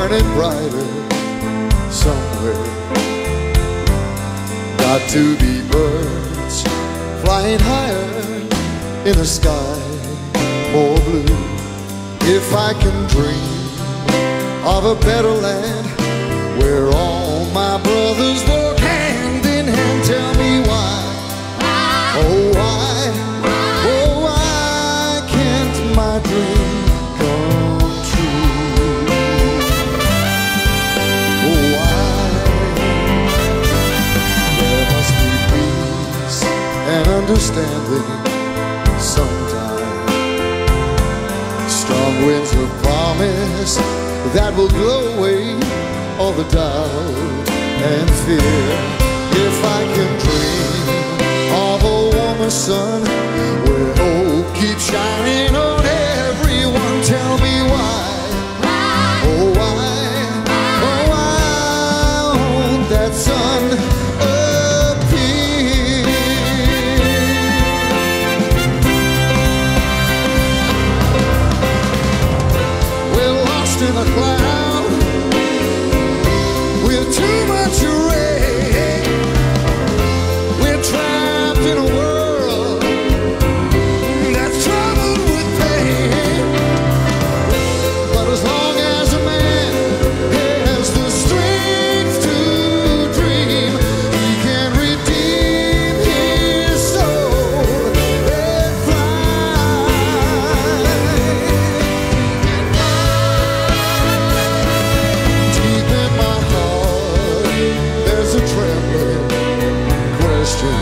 burning brighter somewhere. Got to be birds flying higher in a sky more blue. If I can dream of a better land where all my brothers walk hand in hand, tell me why, oh why, oh why can't my dream come true? Oh why? There must be peace and understanding sometime. Strong winds of promise that will blow away all the doubt and fear. If I can dream of a warmer sun where hope keeps shining on everyone, tell me why, oh why, oh why won't that sun appear? We're lost in a cloud with too much rain. We're trapped in a world that's troubled with pain. But as long as a man has the strength to dream, he can redeem his soul and fly. Deep in my heart, there's a trembling question.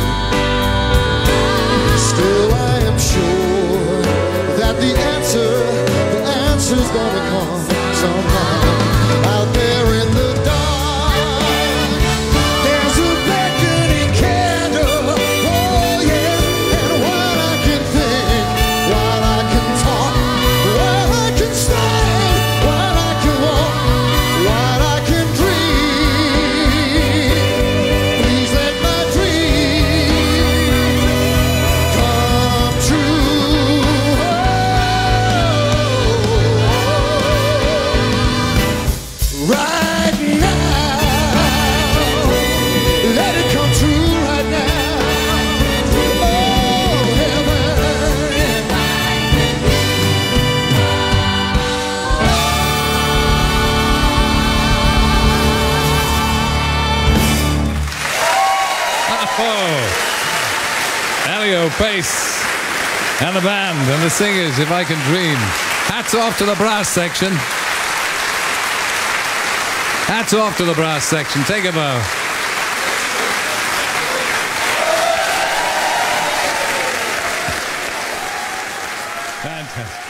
Still I am sure that the answer's gonna come somehow. Out there in the dark, there's a beckoning candle, oh yeah. And while I can think, while I can talk, while I can stand, while I can walk, while I can dream, please let my dream come true. Right now, let it come true right now. Oh, heaven. Oh, Elio Pace and the band and the singers, If I Can Dream. Hats off to the brass section. Hats off to the brass section. Take a bow. Fantastic.